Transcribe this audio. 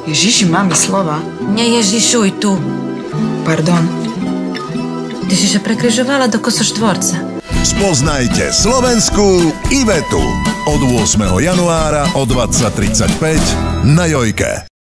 Ježiši, mami, slova. Neježišuj tu. Pardon. Ty si sa prekrižovala do kosoštvorca. Spoznajte slovenskú Ivetu od 8. januára o 20:35 na Jojke.